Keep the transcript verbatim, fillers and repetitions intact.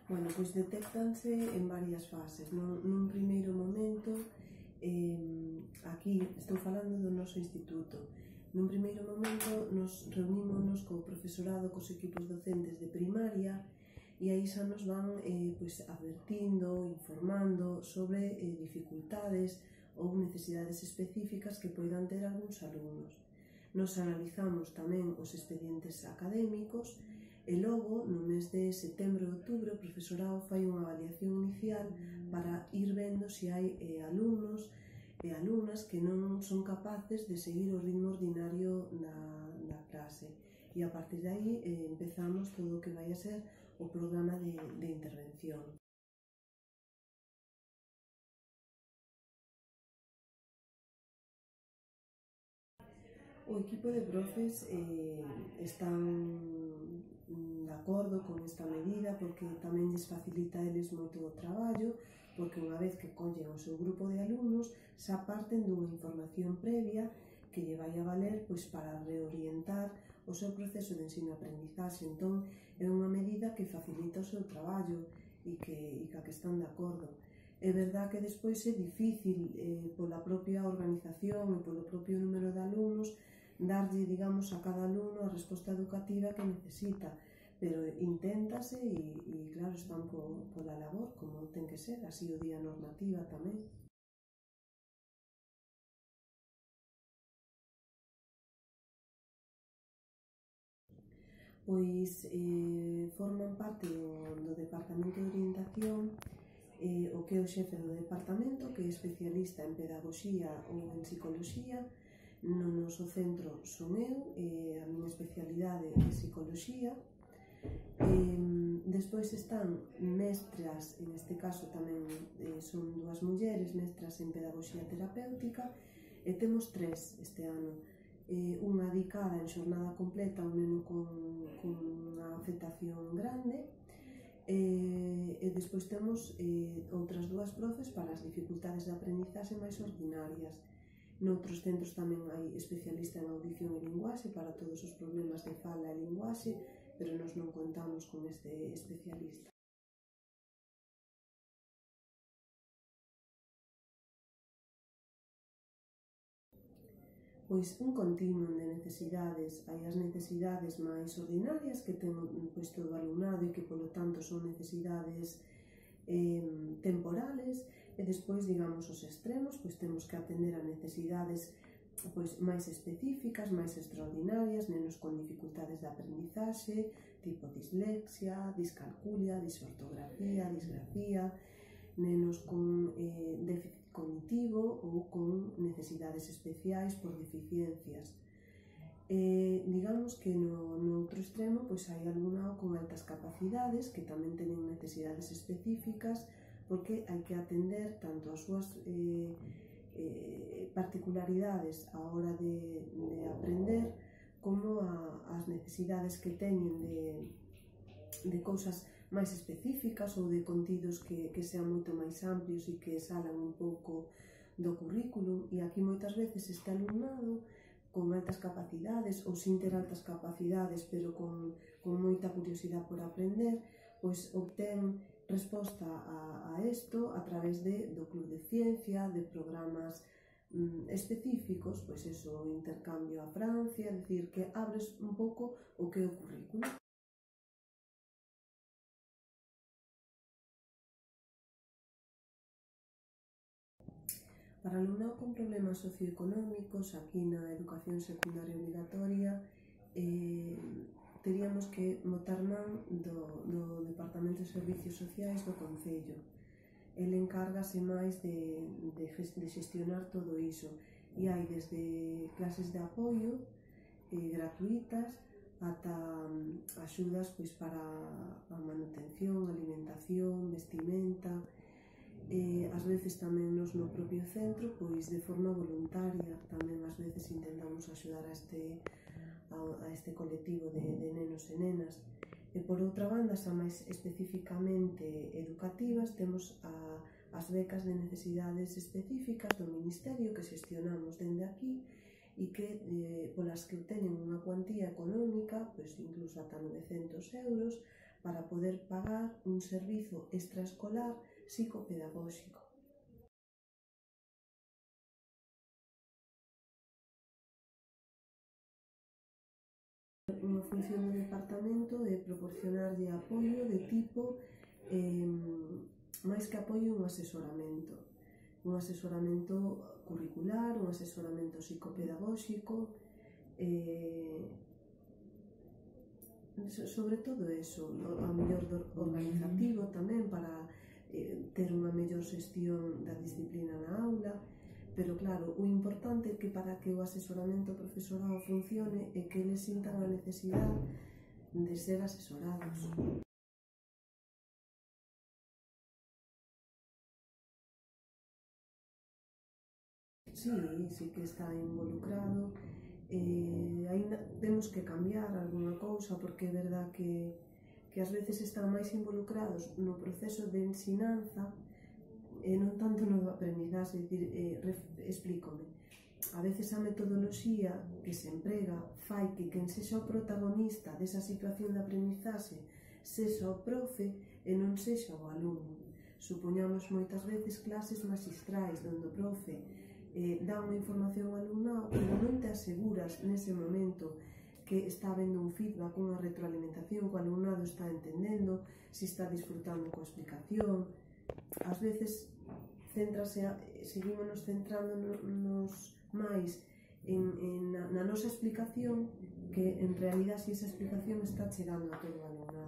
Bueno, pois detéctanse en varias fases. Nun, nun primeiro momento, eh, aquí estou falando do noso instituto. Nun primeiro momento nos reunimos co profesorado, cos equipos docentes de primaria, e aí xa nos van eh, pois, advertindo, informando sobre eh, dificultades ou necesidades específicas que poidan ter algúns alumnos. Nos analizamos tamén os expedientes académicos e logo, no mes de setembro e outubro, o profesorado fai unha avaliación inicial para ir vendo se hai eh, alumnos e alumnas que non son capaces de seguir o ritmo ordinario na, na clase. E a partir de aí eh, empezamos todo o que vai a ser o programa de, de intervención. O equipo de profes eh, están de acordo con esta medida porque tamén lles facilita a eles moito o traballo, porque unha vez que collen o seu grupo de alumnos xa parten dunha información previa que lle vai a valer pois, para reorientar o seu proceso de ensino-aprendizaxe. Entón, é unha medida que facilita o seu traballo e que, e que, que están de acordo. É verdad que despois é difícil eh, pola propia organización e polo propio número de alumnos darlle, digamos, a cada alumno a resposta educativa que necesita, pero inténtase e, e claro, están po, pola labor, como ten que ser, así o día normativa tamén. Pois eh, forman parte do, do Departamento de Orientación eh, o que é o xefe do departamento, que é especialista en pedagogía ou en psicoloxía. No noso centro son eu, eh, a miña especialidade é psicoloxía. Eh, despois están mestras, en este caso tamén eh, son dúas mulleres, mestras en pedagogía terapéutica, e temos tres este ano. Eh, unha dedicada en xornada completa a un neno con, con unha afectación grande, eh, e despois temos eh, outras dúas profes para as dificultades de aprendizaxe máis ordinarias. Noutros centros tamén hai especialista en audición e linguaxe para todos os problemas de fala e linguaxe, pero nós non contamos con este especialista. Pois un continuum de necesidades. Hai as necesidades máis ordinarias que ten pois, todo o alumnado e que, polo tanto, son necesidades eh, temporales, e despois, digamos, os extremos, pois temos que atender a necesidades pois, máis específicas, máis extraordinarias, nenos con dificultades de aprendizaxe, tipo dislexia, discalculia, disortografía, disgrafía, nenos con eh, déficit cognitivo ou con necesidades especiais por deficiencias. Eh, digamos que no, no outro extremo pois hai alumnado con altas capacidades que tamén teñen necesidades específicas, porque hai que atender tanto as súas eh, eh, particularidades á hora de, de aprender como a, as necesidades que teñen de, de cousas máis específicas ou de contidos que, que sean moito máis amplios e que salan un pouco do currículum. E aquí moitas veces este alumnado con altas capacidades ou sin ter altas capacidades, pero con, con moita curiosidade por aprender, pois obtén resposta a, a isto a través de, do Club de Ciencia, de programas mm, específicos, pois eso, o intercambio a Francia, é dicir, que abres un pouco o que é o currículum. Para alumnado con problemas socioeconómicos, aquí na educación secundaria obligatoria, eh, teríamos que botar man do, do Departamento de Servicios Sociais do Concello. El encárgase máis de, de, de xestionar todo iso. E hai desde clases de apoio eh, gratuitas ata um, axudas pois, para a manutención, alimentación, vestimenta. Eh, ás veces tamén nos no propio centro, pois de forma voluntaria, tamén ás veces intentamos axudar a este, a, a este colectivo de, de nenos e nenas. E por outra banda, xa máis especificamente educativas, temos a, as becas de necesidades específicas do Ministerio que xestionamos dende aquí e que, eh, polas que obtenen unha cuantía económica, pois incluso ata novecentos euros, para poder pagar un servizo extraescolar psicopedagóxico. Unha función do departamento é proporcionarlle apoio de tipo, eh, máis que apoio, un asesoramento. Un asesoramento curricular, un asesoramento psicopedagóxico, eh, sobre todo eso, a mellor organizativo tamén para eh, ter unha mellor xestión da disciplina na aula. Pero claro, o importante é que para que o asesoramento profesorado funcione é que eles sintan a necesidade de ser asesorados. Sí, sí que está involucrado. Eh, ainda temos que cambiar algunha cousa, porque é verdad que, que ás veces están máis involucrados no proceso de ensinanza e non tanto no aprendizaxe. Dicir, eh, explícome, a veces a metodoloxía que se emprega fai que quen sexa o protagonista desa situación de aprendizaxe sexa o profe e non sexa o alumno. Supoñamos moitas veces clases magistrais onde o profe eh, dá unha información ao alumnado, pero non te aseguras nese momento que está habendo un feedback, unha retroalimentación, que o alumnado está entendendo, se está disfrutando coa explicación. Ás veces centrase, seguímonos centrando nos máis en, en, na, na nosa explicación, que en realidad si esa explicación está chegando a todo o alumnado.